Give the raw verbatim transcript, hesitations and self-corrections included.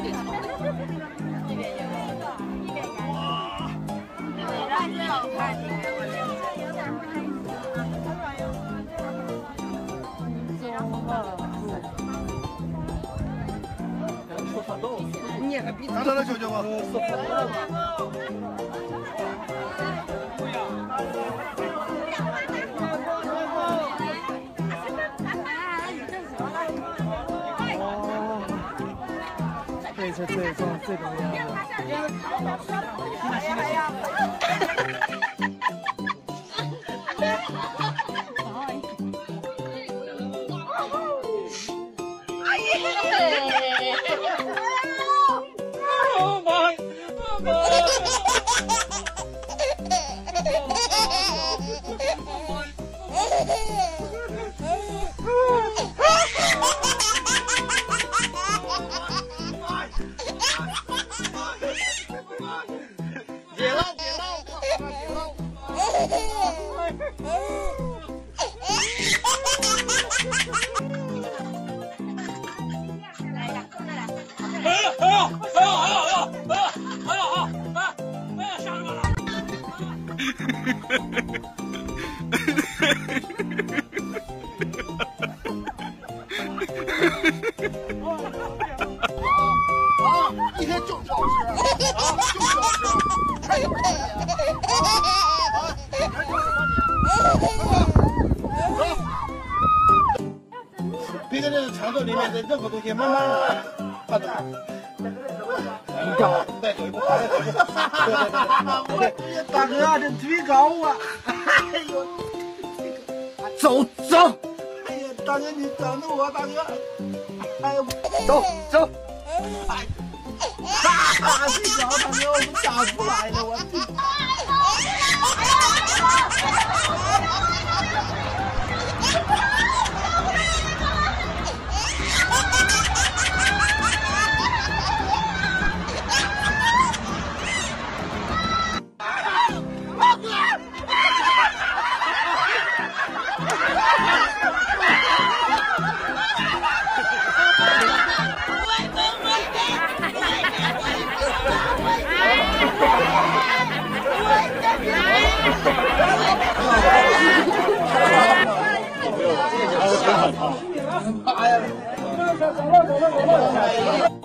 你还比拿到了舅舅吗？ 对，就这种这种样子。 别闹别闹别闹！ 来呀，过来！ 哎呀哎呀哎呀哎呀哎呀哎呀哎呀哎呀吓死我了！ 啊！一天就是好吃，啊，就是好吃。还有什么啊？还有什么你？别在这场子里面的任何东西慢慢放着。一脚，再走一步，再走一步。对对对，大哥，这腿高啊！哎呦，走走。哎呀，大哥，你等着我，大哥。哎呦，走走。哎，哈哈，这小大哥，我们吓出来了，我。哎呀！走了走了走了走了！